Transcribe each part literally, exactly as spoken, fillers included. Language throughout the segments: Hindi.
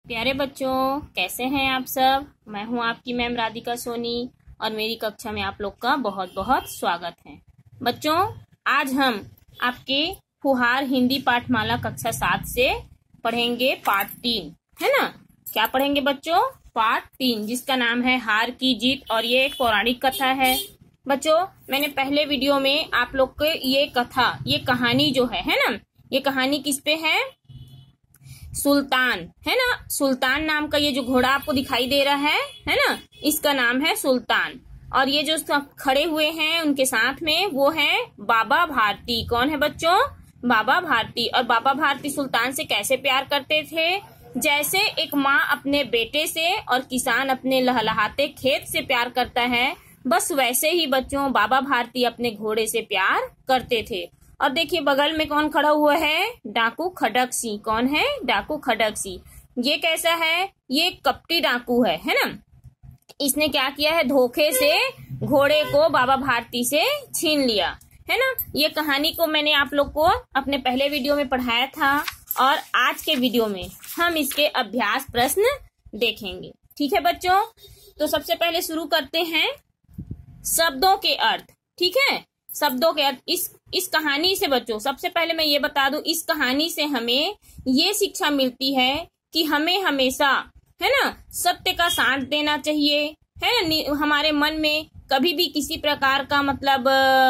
प्यारे बच्चों, कैसे हैं आप सब। मैं हूं आपकी मैम राधिका सोनी और मेरी कक्षा में आप लोग का बहुत बहुत स्वागत है। बच्चों, आज हम आपके फुहार हिंदी पाठमाला कक्षा सात से पढ़ेंगे पाठ तीन, है ना। क्या पढ़ेंगे बच्चों? पाठ तीन, जिसका नाम है हार की जीत, और ये एक पौराणिक कथा है। बच्चों, मैंने पहले वीडियो में आप लोग को ये कथा, ये कहानी जो है है ना, ये कहानी किस पे है? सुल्तान, है ना। सुल्तान नाम का ये जो घोड़ा आपको दिखाई दे रहा है है ना, इसका नाम है सुल्तान। और ये जो खड़े हुए हैं उनके साथ में, वो है बाबा भारती। कौन है बच्चों? बाबा भारती। और बाबा भारती सुल्तान से कैसे प्यार करते थे? जैसे एक माँ अपने बेटे से और किसान अपने लहलहाते खेत से प्यार करता है, बस वैसे ही बच्चों बाबा भारती अपने घोड़े से प्यार करते थे। और देखिए बगल में कौन खड़ा हुआ है? डाकू खडक सिंह। कौन है? डाकू खडक सिंह। ये कैसा है? ये कपटी डाकू है, है ना। इसने क्या किया है? धोखे से घोड़े को बाबा भारती से छीन लिया, है ना। ये कहानी को मैंने आप लोग को अपने पहले वीडियो में पढ़ाया था, और आज के वीडियो में हम इसके अभ्यास प्रश्न देखेंगे। ठीक है बच्चों, तो सबसे पहले शुरू करते हैं शब्दों के अर्थ। ठीक है, शब्दों के अर्थ। इस इस कहानी से बच्चों, सबसे पहले मैं ये बता दूं, इस कहानी से हमें ये शिक्षा मिलती है कि हमें हमेशा, है ना, सत्य का साथ देना चाहिए, है ना। हमारे मन में कभी भी किसी प्रकार का मतलब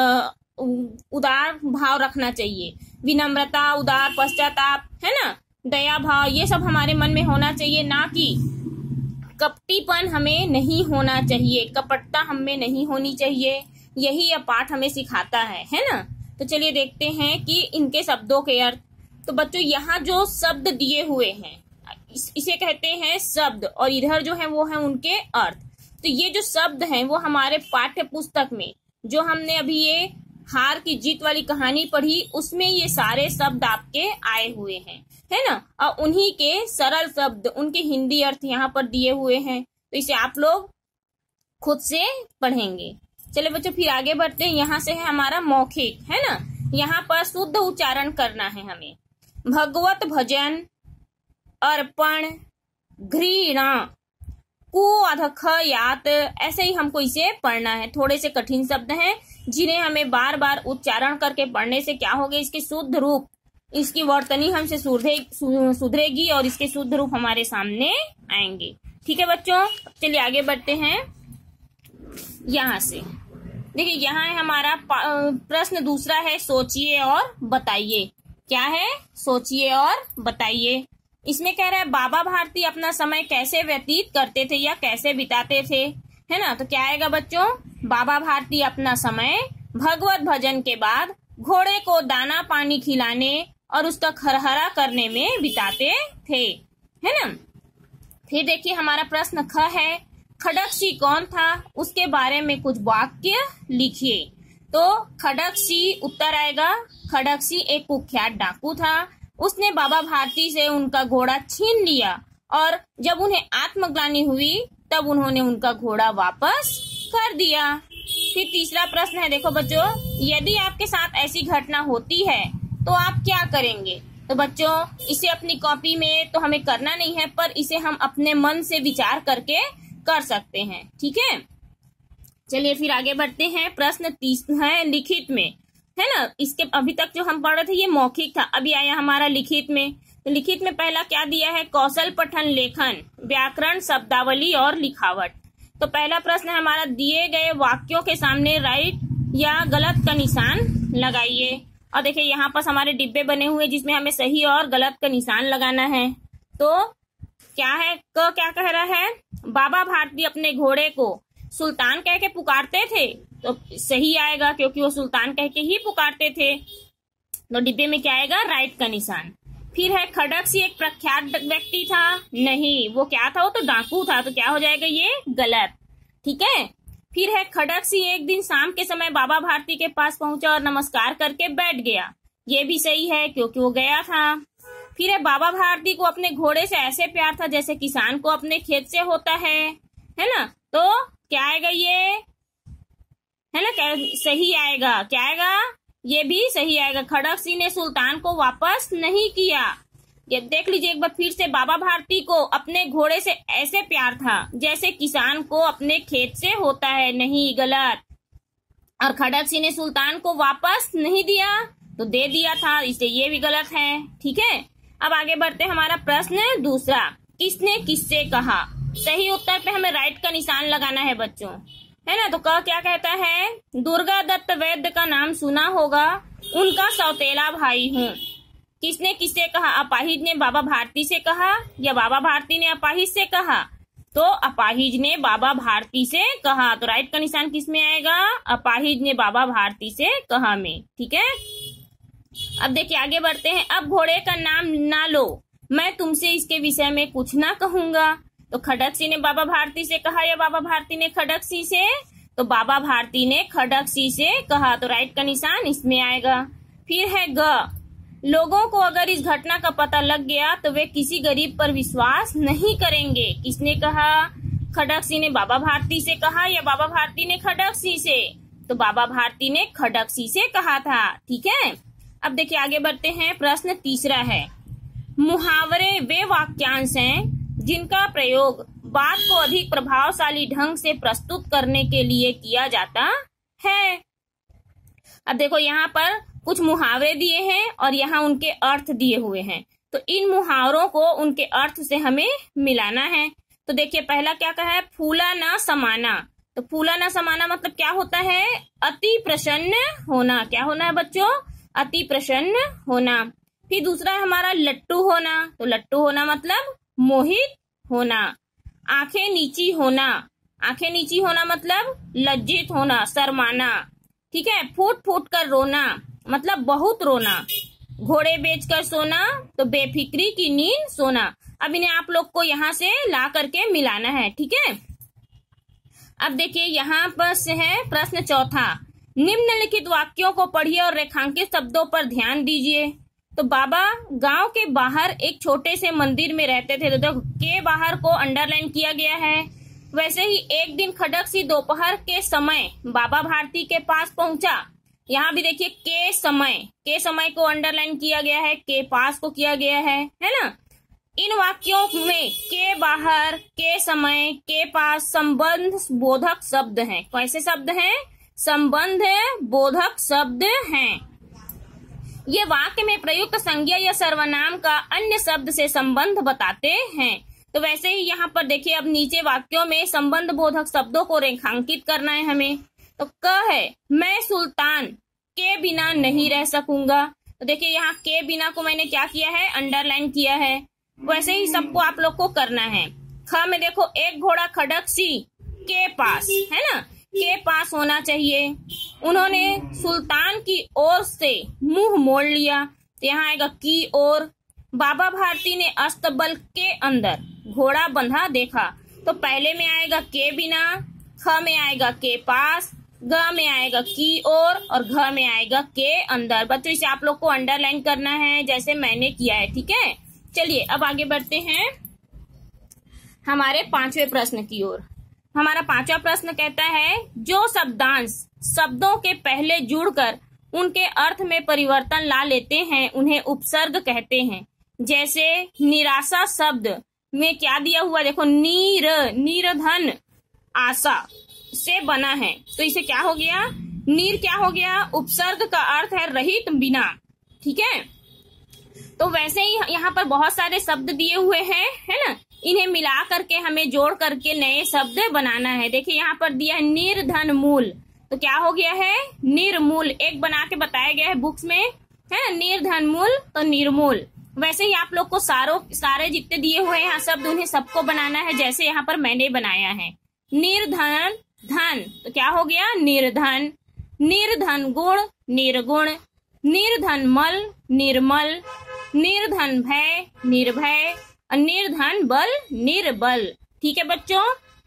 उदार भाव रखना चाहिए। विनम्रता, उदार पश्चाताप, है ना, दया भाव, ये सब हमारे मन में होना चाहिए। ना कि कपटीपन हमें नहीं होना चाहिए, कपटता हमें नहीं होनी चाहिए। यही यह पाठ हमें सिखाता है, है ना। तो चलिए देखते हैं कि इनके शब्दों के अर्थ। तो बच्चों, यहाँ जो शब्द दिए हुए हैं इस, इसे कहते हैं शब्द, और इधर जो है वो है उनके अर्थ। तो ये जो शब्द हैं वो हमारे पाठ्य पुस्तक में, जो हमने अभी ये हार की जीत वाली कहानी पढ़ी, उसमें ये सारे शब्द आपके आए हुए हैं, है ना। और उन्हीं के सरल शब्द, उनके हिंदी अर्थ यहाँ पर दिए हुए हैं। तो इसे आप लोग खुद से पढ़ेंगे। चलिए बच्चों, फिर आगे बढ़ते हैं। यहाँ से है हमारा मौखिक, है ना। यहाँ पर शुद्ध उच्चारण करना है हमें। भगवत भजन, अर्पण, घृणा, कुअधख यात, ऐसे ही हमको इसे पढ़ना है। थोड़े से कठिन शब्द हैं जिन्हें हमें बार बार उच्चारण करके पढ़ने से क्या होगा, इसके शुद्ध रूप, इसकी वर्तनी हमसे सुधरेगी और इसके शुद्ध रूप हमारे सामने आएंगे। ठीक है बच्चों, चलिए आगे बढ़ते हैं। यहाँ से देखिए, यहाँ है हमारा प्रश्न दूसरा है, सोचिए और बताइए। क्या है? सोचिए और बताइए। इसमें कह रहा है बाबा भारती अपना समय कैसे व्यतीत करते थे या कैसे बिताते थे, है ना। तो क्या आएगा बच्चों? बाबा भारती अपना समय भगवत भजन के बाद घोड़े को दाना पानी खिलाने और उसका खरहरा करने में बिताते थे, है ना। फिर देखिए हमारा प्रश्न ख है, खडक सिंह कौन था, उसके बारे में कुछ वाक्य लिखिए। तो खडक सिंह उत्तर आएगा। खडक सिंह एक कुख्यात डाकू था। उसने बाबा भारती से उनका घोड़ा छीन लिया, और जब उन्हें आत्मग्लानि हुई तब उन्होंने उनका घोड़ा वापस कर दिया। फिर तीसरा प्रश्न है, देखो बच्चों, यदि आपके साथ ऐसी घटना होती है तो आप क्या करेंगे। तो बच्चों, इसे अपनी कॉपी में तो हमें करना नहीं है, पर इसे हम अपने मन से विचार करके कर सकते हैं। ठीक है, चलिए फिर आगे बढ़ते हैं। प्रश्न तीस है लिखित में, है ना। इसके अभी तक जो हम पढ़ रहे थे ये मौखिक था, अभी आया हमारा लिखित में। तो लिखित में पहला क्या दिया है? कौशल पठन, लेखन, व्याकरण, शब्दावली और लिखावट। तो पहला प्रश्न है हमारा, दिए गए वाक्यों के सामने राइट या गलत का निशान लगाइए। और देखिए यहाँ पर हमारे डिब्बे बने हुए जिसमें हमें सही और गलत का निशान लगाना है। तो क्या है? क क्या कह रहा है? बाबा भारती अपने घोड़े को सुल्तान कह के पुकारते थे, तो सही आएगा क्योंकि वो सुल्तान कह के ही पुकारते थे। तो डिब्बे में क्या आएगा? राइट का निशान। फिर है खडक सिंह एक प्रख्यात व्यक्ति था, नहीं, वो क्या था? वो तो डाकू था, तो क्या हो जाएगा ये? गलत। ठीक है। फिर है खडक सिंह एक दिन शाम के समय बाबा भारती के पास पहुंचा और नमस्कार करके बैठ गया, ये भी सही है क्योंकि वो गया था। फिर है बाबा भारती को अपने घोड़े से ऐसे प्यार था जैसे किसान को अपने खेत से होता है, है ना। तो क्या आएगा ये? है ना, क्या सही आएगा? क्या आएगा? ये भी सही आएगा। खडक सिंह ने सुल्तान को वापस नहीं किया। ये देख लीजिए एक बार फिर से, बाबा भारती को अपने घोड़े से ऐसे प्यार था जैसे किसान को अपने खेत से होता है। नहीं, गलत। और खड़क सिंह ने सुल्तान को वापस नहीं दिया तो दे दिया था, इसलिए ये भी गलत है। ठीक है, अब आगे बढ़ते हैं। हमारा प्रश्न दूसरा, किसने किससे कहा? सही उत्तर पे हमें राइट का निशान लगाना है बच्चों, है ना। तो क क्या कहता है? दुर्गा दत्त वैद्य का नाम सुना होगा, उनका सौतेला भाई हूँ। किसने किससे कहा? अपाहिज ने बाबा भारती से कहा या बाबा भारती ने अपाहिज से कहा? तो अपाहिज ने बाबा भारती से कहा, तो राइट का निशान किस में आएगा? अपाहिज ने बाबा भारती से कहा में। ठीक है, अब देखिए आगे बढ़ते हैं। अब घोड़े का नाम ना लो, मैं तुमसे इसके विषय में कुछ ना कहूंगा। तो खड़क सिंह ने बाबा भारती से कहा या बाबा भारती ने खड़क सिंह से? तो बाबा भारती ने खड़क सिंह से कहा, तो राइट का निशान इसमें आएगा। फिर है ग, लोगों को अगर इस घटना का पता लग गया तो वे किसी गरीब पर विश्वास नहीं करेंगे। किसने कहा? खड़क सिंह ने बाबा भारती से कहा या बाबा भारती ने खड़क सिंह से? तो बाबा भारती ने खड़क सिंह से कहा था। ठीक है, अब देखिए आगे बढ़ते हैं। प्रश्न तीसरा है, मुहावरे वे वाक्यांश हैं जिनका प्रयोग बात को अधिक प्रभावशाली ढंग से प्रस्तुत करने के लिए किया जाता है। अब देखो यहाँ पर कुछ मुहावरे दिए हैं और यहाँ उनके अर्थ दिए हुए हैं, तो इन मुहावरों को उनके अर्थ से हमें मिलाना है। तो देखिए पहला क्या कहा है? फूला ना समाना। तो फूला ना समाना मतलब क्या होता है? अति प्रसन्न होना। क्या होना है बच्चों? अति प्रसन्न होना। फिर दूसरा है हमारा लट्टू होना। तो लट्टू होना मतलब मोहित होना। आंखें नीची होना। आंखें नीची होना मतलब लज्जित होना, शर्माना। ठीक है, फूट फूट कर रोना मतलब बहुत रोना। घोड़े बेचकर सोना तो बेफिक्री की नींद सोना। अब इन्हें आप लोग को यहाँ से ला करके मिलाना है। ठीक है, अब देखिए यहाँ पर से है प्रश्न चौथा, निम्नलिखित वाक्यों को पढ़िए और रेखांकित शब्दों पर ध्यान दीजिए। तो बाबा गांव के बाहर एक छोटे से मंदिर में रहते थे। तो देखो के बाहर को अंडरलाइन किया गया है। वैसे ही एक दिन खड़क सिंह दोपहर के समय बाबा भारती के पास पहुंचा। यहाँ भी देखिए के समय, के समय को अंडरलाइन किया गया है, के पास को किया गया है, है ना। इन वाक्यों में के बाहर, के समय, के पास संबंध बोधक शब्द हैं। कैसे शब्द हैं? संबंध बोधक शब्द हैं। ये वाक्य में प्रयुक्त संज्ञा या सर्वनाम का अन्य शब्द से संबंध बताते हैं। तो वैसे ही यहाँ पर देखिए अब नीचे वाक्यों में संबंध बोधक शब्दों को रेखांकित करना है हमें। तो क है, मैं सुल्तान के बिना नहीं रह सकूंगा। तो देखिए यहाँ के बिना को मैंने क्या किया है? अंडरलाइन किया है। वैसे ही सबको आप लोग को करना है। ख में देखो, एक घोड़ा खड़क सिंह के पास, है ना, के पास होना चाहिए। उन्होंने सुल्तान की ओर से मुंह मोड़ लिया, तो यहाँ आएगा की ओर। बाबा भारती ने अस्तबल के अंदर घोड़ा बंधा देखा। तो पहले में आएगा के बिना, ख में आएगा के पास, ग में आएगा की ओर और घ में आएगा के अंदर। बच्चों इसे आप लोग को अंडरलाइन करना है जैसे मैंने किया है। ठीक है, चलिए अब आगे बढ़ते हैं हमारे पांचवें प्रश्न की ओर। हमारा पांचवा प्रश्न कहता है, जो शब्दांश शब्दों के पहले जुड़कर उनके अर्थ में परिवर्तन ला लेते हैं उन्हें उपसर्ग कहते हैं। जैसे निराशा शब्द में क्या दिया हुआ? देखो नीर, नीरधन आशा से बना है, तो इसे क्या हो गया? नीर क्या हो गया? उपसर्ग का अर्थ है रहित, बिना। ठीक है, तो वैसे ही यहाँ पर बहुत सारे शब्द दिए हुए हैं, है ना, इन्हें मिला करके हमें जोड़ करके नए शब्द बनाना है। देखिए यहाँ पर दिया है निर्धन मूल, तो क्या हो गया है? निर्मूल। एक बना के बताया गया है बुक्स में, है ना, निर्धन मूल तो निर्मूल। वैसे ही आप लोग को सारों सारे जितने दिए हुए हैं यहाँ शब्द, उन्हें सबको बनाना है जैसे यहाँ पर मैंने बनाया है। निर्धन धन, तो क्या हो गया? निर्धन। निर्धन गुण, निर्गुण। निर्धन मल, निर्मल। निर्धन भय, निर्भय। और निर्धन बल, निर्बल। ठीक है बच्चों,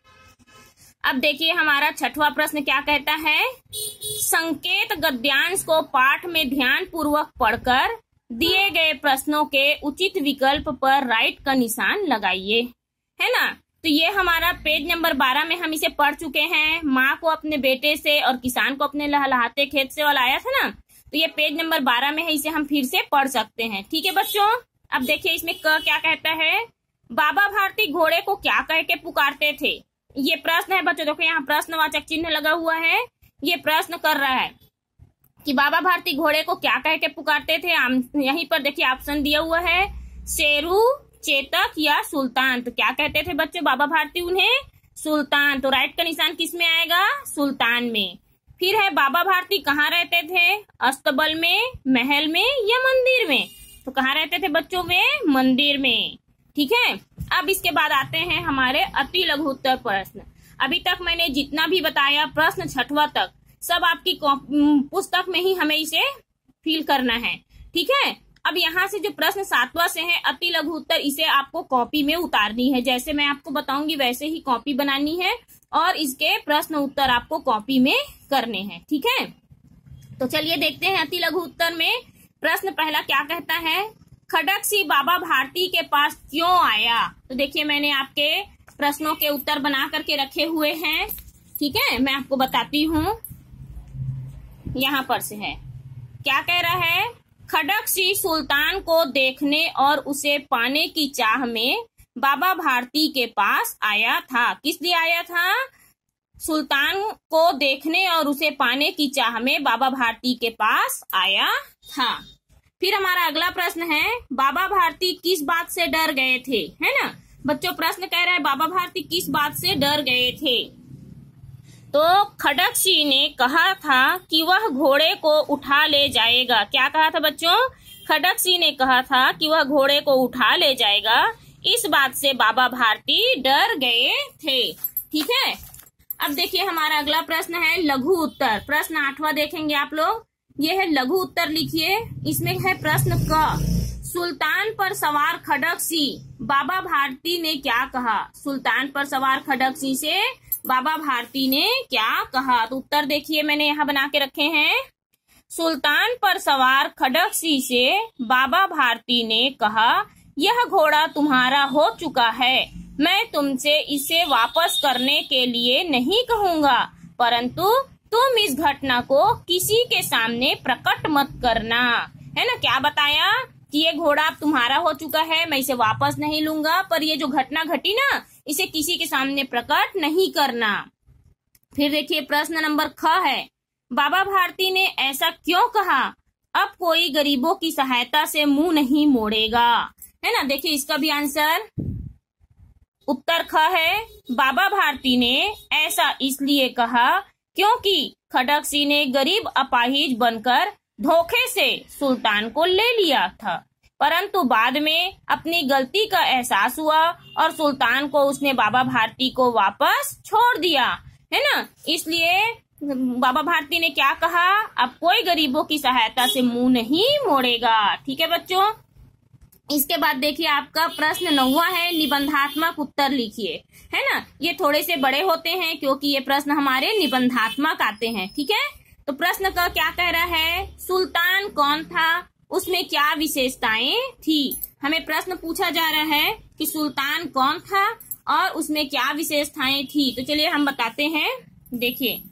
अब देखिए हमारा छठवां प्रश्न क्या कहता है? संकेत गद्यांश को पाठ में ध्यान पूर्वक पढ़कर दिए गए प्रश्नों के उचित विकल्प पर राइट का निशान लगाइए, है ना। तो ये हमारा पेज नंबर बारह में हम इसे पढ़ चुके हैं। माँ को अपने बेटे से और किसान को अपने लहलहाते खेत से वाला आया था ना, तो ये पेज नंबर बारह में है, इसे हम फिर से पढ़ सकते हैं। ठीक है बच्चों, अब देखिए इसमें क क्या कहता है, बाबा भारती घोड़े को क्या कह के पुकारते थे। ये प्रश्न है बच्चों, देखो यहाँ प्रश्नवाचक चिन्ह लगा हुआ है। ये प्रश्न कर रहा है कि बाबा भारती घोड़े को क्या कह के पुकारते थे। यहीं पर देखिए ऑप्शन दिया हुआ है, शेरू, चेतक या सुल्तान। तो क्या कहते थे बच्चों बाबा भारती उन्हें? सुल्तान। तो राइट का निशान किस में आएगा? सुल्तान में। फिर है बाबा भारती कहाँ रहते थे? अस्तबल में, महल में या मंदिर में? तो कहाँ रहते थे बच्चों वे? मंदिर में। ठीक है। अब इसके बाद आते हैं हमारे अति लघु उत्तर प्रश्न। अभी तक मैंने जितना भी बताया प्रश्न छठवां तक सब आपकी पुस्तक में ही हमें इसे फिल करना है। ठीक है। अब यहाँ से जो प्रश्न सातवां से है अति लघु उत्तर, इसे आपको कॉपी में उतारनी है। जैसे मैं आपको बताऊंगी वैसे ही कॉपी बनानी है और इसके प्रश्न उत्तर आपको कॉपी में करने हैं। ठीक है। तो चलिए देखते हैं अति लघु उत्तर में प्रश्न पहला क्या कहता है, खड़क सिंह बाबा भारती के पास क्यों आया। तो देखिए मैंने आपके प्रश्नों के उत्तर बना करके रखे हुए हैं। ठीक है, मैं आपको बताती हूँ। यहाँ पर से है, क्या कह रहा है, खड़क सिंह सुल्तान को देखने और उसे पाने की चाह में बाबा भारती के पास आया था। किस लिए आया था? सुल्तान को देखने और उसे पाने की चाह में बाबा भारती के पास आया था। फिर हमारा अगला प्रश्न है, बाबा भारती किस बात से डर गए थे। है ना बच्चों, प्रश्न कह रहा है बाबा भारती किस बात से डर गए थे। तो खड़क सिंह ने कहा था कि वह घोड़े को उठा ले जाएगा। क्या कहा था बच्चों? खड़क सिंह ने कहा था कि वह घोड़े को उठा ले जाएगा। इस बात से बाबा भारती डर गए थे। ठीक है। अब देखिए हमारा अगला प्रश्न है लघु उत्तर। प्रश्न आठवां देखेंगे आप लोग। ये है लघु उत्तर, लिखिए। इसमें है प्रश्न क, सुल्तान पर सवार खड़क सिंह बाबा भारती ने क्या कहा। सुल्तान पर सवार खड़क सिंह से बाबा भारती ने क्या कहा। तो उत्तर देखिए मैंने यहाँ बना के रखे हैं। सुल्तान पर सवार खड़क सिंह से बाबा भारती ने कहा, यह घोड़ा तुम्हारा हो चुका है, मैं तुमसे इसे वापस करने के लिए नहीं कहूँगा, परंतु तुम इस घटना को किसी के सामने प्रकट मत करना। है ना, क्या बताया कि ये घोड़ा अब तुम्हारा हो चुका है, मैं इसे वापस नहीं लूंगा, पर ये जो घटना घटी ना इसे किसी के सामने प्रकट नहीं करना। फिर देखिए प्रश्न नंबर ख है, बाबा भारती ने ऐसा क्यों कहा, अब कोई गरीबों की सहायता से मुंह नहीं मोड़ेगा। है ना, देखिए इसका भी आंसर उत्तर ख है, बाबा भारती ने ऐसा इसलिए कहा क्योंकि खड़क सिंह ने गरीब अपाहिज बनकर धोखे से सुल्तान को ले लिया था, परंतु बाद में अपनी गलती का एहसास हुआ और सुल्तान को उसने बाबा भारती को वापस छोड़ दिया। है ना, इसलिए बाबा भारती ने क्या कहा, अब कोई गरीबों की सहायता से मुंह नहीं मोड़ेगा। ठीक है बच्चों। इसके बाद देखिए आपका प्रश्न नौवां है, निबंधात्मक उत्तर लिखिए। है ना, ये थोड़े से बड़े होते हैं क्योंकि ये प्रश्न हमारे निबंधात्मक आते हैं। ठीक है। तो प्रश्न का क्या कह रहा है, सुल्तान कौन था, उसमें क्या विशेषताएं थी। हमें प्रश्न पूछा जा रहा है कि सुल्तान कौन था और उसमें क्या विशेषताएं थी। तो चलिए हम बताते हैं। देखिए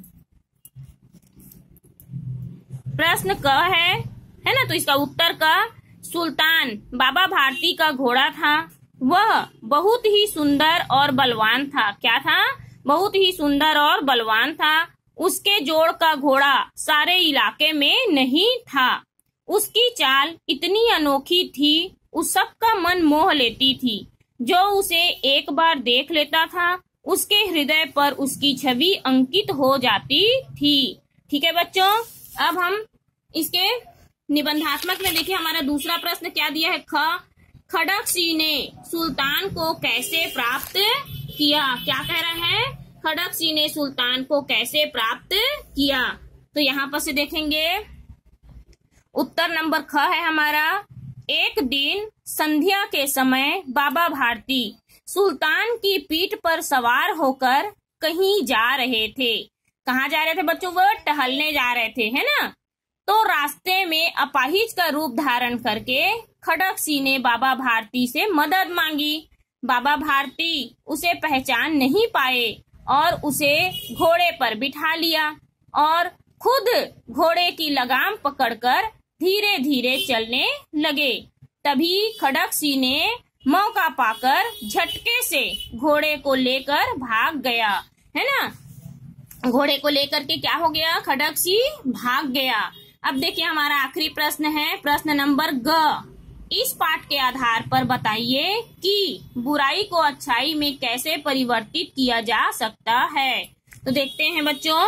प्रश्न क है, है ना, तो इसका उत्तर का, सुल्तान बाबा भारती का घोड़ा था, वह बहुत ही सुंदर और बलवान था। क्या था? बहुत ही सुंदर और बलवान था। उसके जोड़ का घोड़ा सारे इलाके में नहीं था। उसकी चाल इतनी अनोखी थी, उस सबका मन मोह लेती थी। जो उसे एक बार देख लेता था उसके हृदय पर उसकी छवि अंकित हो जाती थी। ठीक है बच्चों। अब हम इसके निबंधात्मक में देखिए हमारा दूसरा प्रश्न क्या दिया है, ख, खड़क सिंह ने सुल्तान को कैसे प्राप्त किया। क्या कह रहा है, खड़क सिंह ने सुल्तान को कैसे प्राप्त किया। तो यहाँ पर से देखेंगे उत्तर नंबर ख है हमारा, एक दिन संध्या के समय बाबा भारती सुल्तान की पीठ पर सवार होकर कहीं जा रहे थे। कहाँ जा रहे थे बच्चों? वो टहलने जा रहे थे। है ना, तो रास्ते में अपाहिज का रूप धारण करके खड़क सिंह ने बाबा भारती से मदद मांगी। बाबा भारती उसे पहचान नहीं पाए और उसे घोड़े पर बिठा लिया और खुद घोड़े की लगाम पकड़कर धीरे धीरे चलने लगे। तभी खड़गसिंह ने मौका पाकर झटके से घोड़े को लेकर भाग गया, है ना। घोड़े को लेकर के क्या हो गया, खड़गसिंह भाग गया। अब देखिए हमारा आखिरी प्रश्न है, प्रश्न नंबर ग। इस पाठ के आधार पर बताइए कि बुराई को अच्छाई में कैसे परिवर्तित किया जा सकता है। तो देखते हैं बच्चों,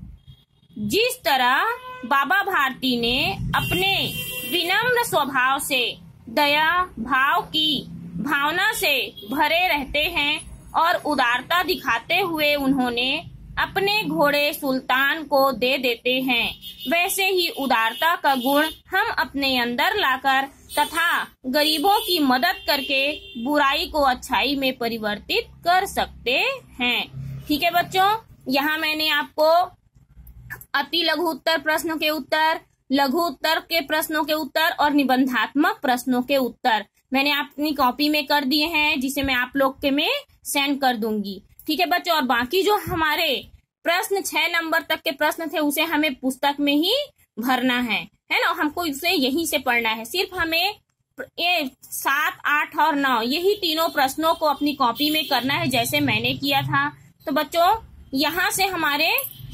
जिस तरह बाबा भारती ने अपने विनम्र स्वभाव से दया भाव की भावना से भरे रहते हैं और उदारता दिखाते हुए उन्होंने अपने घोड़े सुल्तान को दे देते हैं, वैसे ही उदारता का गुण हम अपने अंदर लाकर तथा गरीबों की मदद करके बुराई को अच्छाई में परिवर्तित कर सकते हैं। ठीक है बच्चों, यहाँ मैंने आपको अति लघु उत्तर प्रश्नों के उत्तर, लघु उत्तर के प्रश्नों के उत्तर और निबंधात्मक प्रश्नों के उत्तर मैंने अपनी कॉपी में कर दिए हैं, जिसे मैं आप लोग के में सेंड कर दूंगी। ठीक है बच्चों, और बाकी जो हमारे प्रश्न छह नंबर तक के प्रश्न थे उसे हमें पुस्तक में ही भरना है, है ना। हमको उसे यहीं से पढ़ना है। सिर्फ हमें ये सात आठ और नौ यही तीनों प्रश्नों को अपनी कॉपी में करना है, जैसे मैंने किया था। तो बच्चों यहाँ से हमारे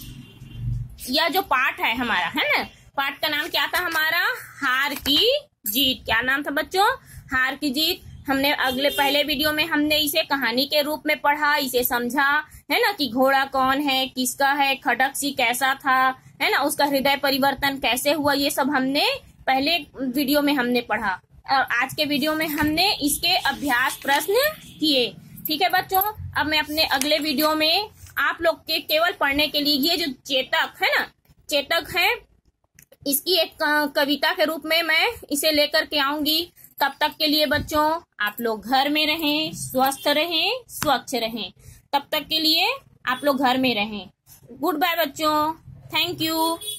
यह जो पाठ है हमारा, है ना, पाठ का नाम क्या था हमारा, हार की जीत। क्या नाम था बच्चों, हार की जीत। हमने अगले पहले वीडियो में हमने इसे कहानी के रूप में पढ़ा, इसे समझा, है ना, कि घोड़ा कौन है, किसका है, खड़गसिंह कैसा था, है ना, उसका हृदय परिवर्तन कैसे हुआ, ये सब हमने पहले वीडियो में हमने पढ़ा। और आज के वीडियो में हमने इसके अभ्यास प्रश्न किए। ठीक है बच्चों, अब मैं अपने अगले वीडियो में आप लोग के केवल पढ़ने के लिए ये जो चेतक है ना, चेतक है, इसकी एक कविता के रूप में मैं इसे लेकर के आऊंगी। तब तक के लिए बच्चों आप लोग घर में रहें, स्वस्थ रहें, स्वच्छ रहें। तब तक के लिए आप लोग घर में रहें। गुड बाय बच्चों, थैंक यू।